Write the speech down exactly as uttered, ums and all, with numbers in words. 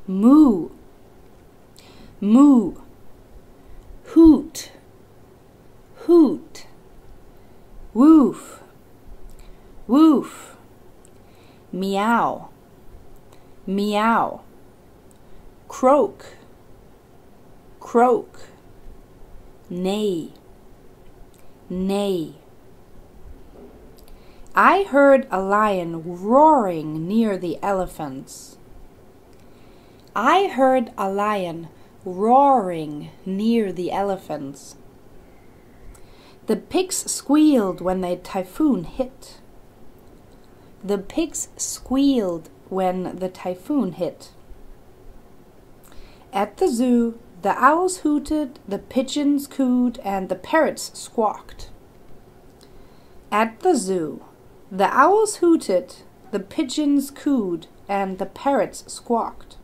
moo, moo, hoot, hoot, woof, woof, meow, meow, croak, croak, neigh, neigh. I heard a lion roaring near the elephants. I heard a lion roaring near the elephants. The pigs squealed when the typhoon hit. The pigs squealed when the typhoon hit. At the zoo, the owls hooted, the pigeons cooed, and the parrots squawked. At the zoo, the owls hooted, the pigeons cooed, and the parrots squawked.